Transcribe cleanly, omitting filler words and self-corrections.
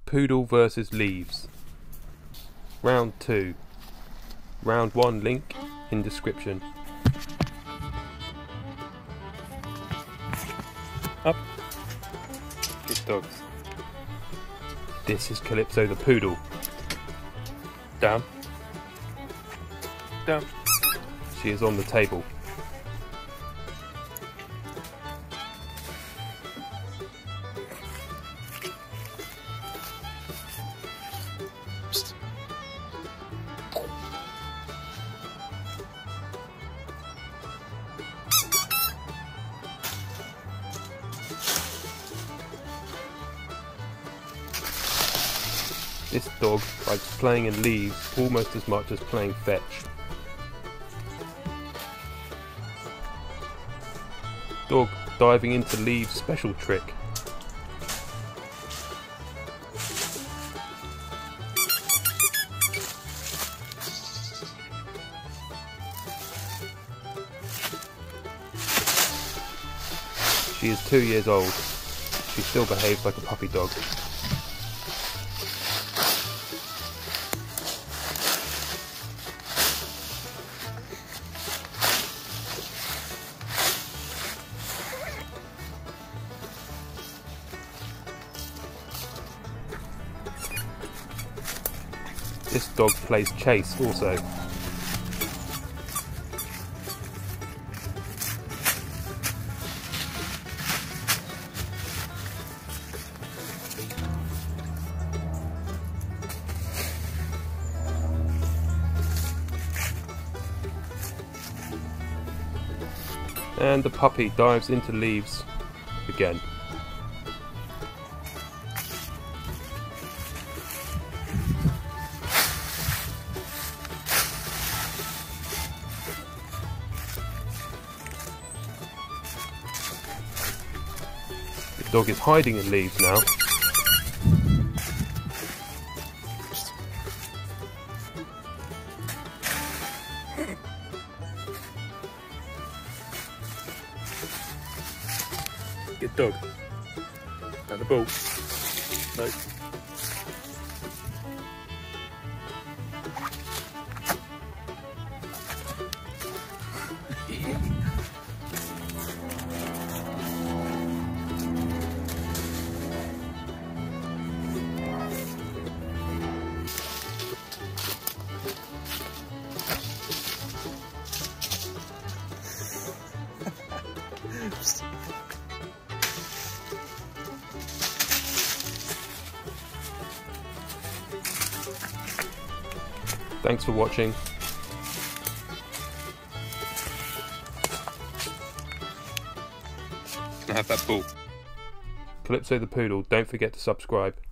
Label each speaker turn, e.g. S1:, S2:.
S1: Poodle versus Leaves. Round 2. Round 1 link in description. Up. Good dogs. This is Calypso the Poodle. Down. Down. She is on the table. Psst. This dog likes playing in leaves almost as much as playing fetch. Dog diving into leaves special trick. She is 2 years old. She still behaves like a puppy dog. This dog plays chase also. And the puppy dives into leaves again. The dog is hiding in leaves now. Good dog. At the ball. No. Thanks for watching. Can I have that ball? Calypso the Poodle, don't forget to subscribe.